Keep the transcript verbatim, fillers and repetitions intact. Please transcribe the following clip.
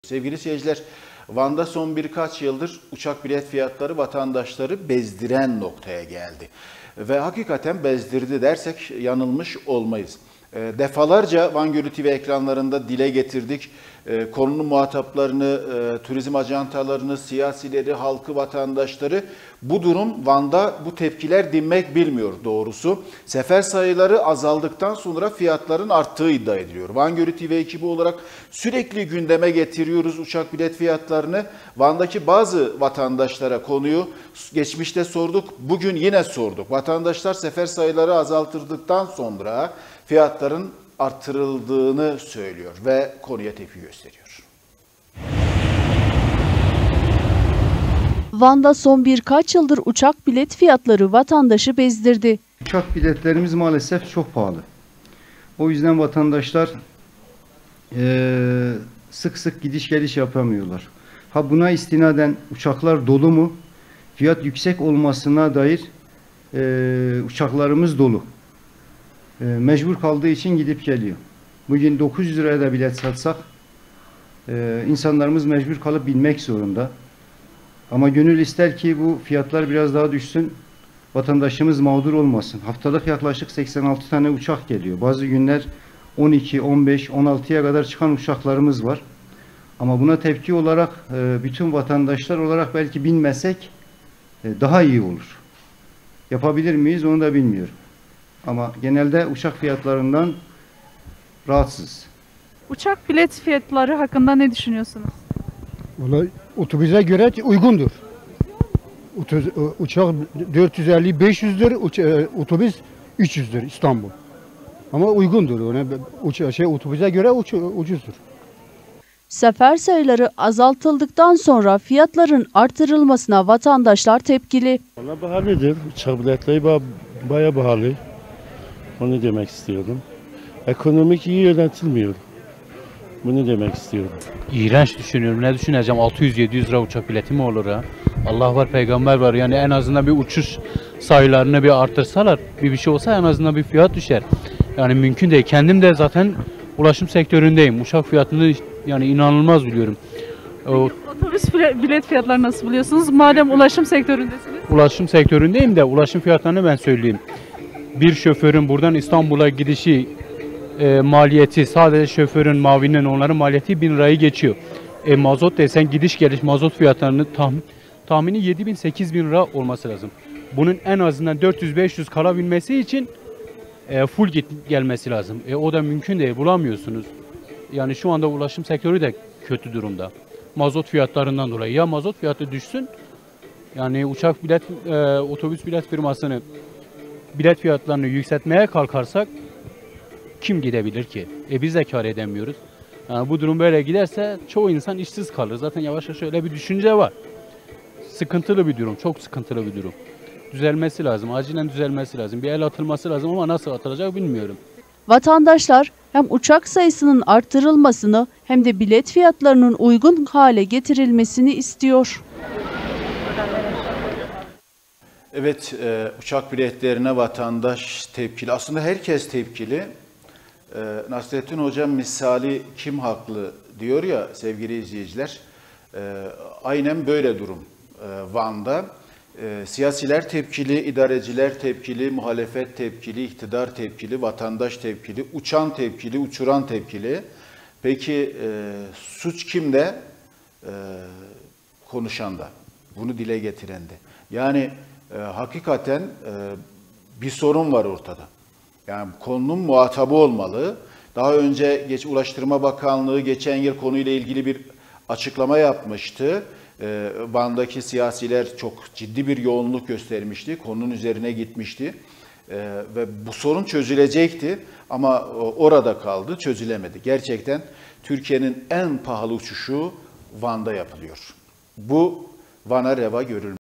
Sevgili seyirciler, Van'da son birkaç yıldır uçak bilet fiyatları vatandaşları bezdiren noktaya geldi. Ve hakikaten bezdirdi dersek yanılmış olmayız. Defalarca Van Gölü T V ekranlarında dile getirdik. Konunun muhataplarını, turizm ajantalarını, siyasileri, halkı, vatandaşları. Bu durum Van'da bu tepkiler dinmek bilmiyor doğrusu. Sefer sayıları azaldıktan sonra fiyatların arttığı iddia ediliyor. Van Gölü T V ekibi olarak sürekli gündeme getiriyoruz uçak bilet fiyatlarını. Van'daki bazı vatandaşlara konuyu geçmişte sorduk, bugün yine sorduk. Vatandaşlar sefer sayıları azaltıldıktan sonra fiyatların artırıldığını söylüyor ve konuya tepki gösteriyor. Van'da son birkaç yıldır uçak bilet fiyatları vatandaşı bezdirdi. Uçak biletlerimiz maalesef çok pahalı. O yüzden vatandaşlar e, sık sık gidiş geliş yapamıyorlar. Ha buna istinaden uçaklar dolu mu? Fiyat yüksek olmasına dair e, uçaklarımız dolu. E, mecbur kaldığı için gidip geliyor. Bugün dokuz yüz liraya da bilet satsak e, insanlarımız mecbur kalıp binmek zorunda. Ama gönül ister ki bu fiyatlar biraz daha düşsün, vatandaşımız mağdur olmasın. Haftalık yaklaşık seksen altı tane uçak geliyor. Bazı günler on iki, on beş, on altıya kadar çıkan uçaklarımız var. Ama buna tepki olarak bütün vatandaşlar olarak belki binmesek daha iyi olur. Yapabilir miyiz onu da bilmiyorum. Ama genelde uçak fiyatlarından rahatsız. Uçak bilet fiyatları hakkında ne düşünüyorsunuz? Vallahi otobüse göre uygundur. Uçak dört yüz elli beş yüzdür, otobüs üç yüzdür İstanbul. Ama uygundur. Yani şey otobüse göre ucuzdur. Sefer sayıları azaltıldıktan sonra fiyatların artırılmasına vatandaşlar tepkili. Valla pahalıdır. Uçak biletleri bayağı pahalı. Onu demek istiyorum. Ekonomik iyi yönetilmiyor. Bunu demek istiyorum. İğrenç düşünüyorum. Ne düşüneceğim? altı yüz yedi yüz lira uçak bileti mi olur ha? Allah var, peygamber var. Yani en azından bir uçuş sayılarını bir artırsalar, bir bir şey olsa en azından bir fiyat düşer. Yani mümkün değil. Kendim de zaten ulaşım sektöründeyim. Uçak fiyatını yani inanılmaz biliyorum. O, Otobüs bilet fiyatları nasıl buluyorsunuz? Madem ulaşım sektöründesiniz. Ulaşım sektöründeyim de ulaşım fiyatlarını ben söyleyeyim. Bir şoförün buradan İstanbul'a gidişi E, maliyeti sadece şoförün, mavinin onların maliyeti bin lirayı geçiyor. E, mazot desen gidiş geliş mazot fiyatlarını tahmin, tahmini yedi bin sekiz bin lira olması lazım. Bunun en azından dört yüz beş yüz kalabilmesi için e, full git gelmesi lazım. E, o da mümkün değil, bulamıyorsunuz. Yani şu anda ulaşım sektörü de kötü durumda. Mazot fiyatlarından dolayı. Ya mazot fiyatı düşsün, yani uçak bilet, e, otobüs bilet firmasını bilet fiyatlarını yükseltmeye kalkarsak kim gidebilir ki? E biz de kar edemiyoruz. Yani bu durum böyle giderse çoğu insan işsiz kalır. Zaten yavaş yavaş öyle bir düşünce var. Sıkıntılı bir durum, çok sıkıntılı bir durum. Düzelmesi lazım, acilen düzelmesi lazım. Bir el atılması lazım ama nasıl atılacak bilmiyorum. Vatandaşlar hem uçak sayısının artırılmasını hem de bilet fiyatlarının uygun hale getirilmesini istiyor. Evet, e, uçak biletlerine vatandaş tepkili. Aslında herkes tepkili. Ee, Nasrettin Hocam misali kim haklı diyor ya sevgili izleyiciler. Ee, aynen böyle durum ee, Van'da. Ee, siyasiler tepkili, idareciler tepkili, muhalefet tepkili, iktidar tepkili, vatandaş tepkili, uçan tepkili, uçuran tepkili. Peki e, suç kimde? E, konuşanda, bunu dile getirende. Yani e, hakikaten e, bir sorun var ortada. Yani konunun muhatabı olmalı. Daha önce geç Ulaştırma Bakanlığı geçen yıl konuyla ilgili bir açıklama yapmıştı. Ee, Van'daki siyasiler çok ciddi bir yoğunluk göstermişti. Konunun üzerine gitmişti. Ee, ve bu sorun çözülecekti ama orada kaldı, çözülemedi. Gerçekten Türkiye'nin en pahalı uçuşu Van'da yapılıyor. Bu Van'a reva görülmez.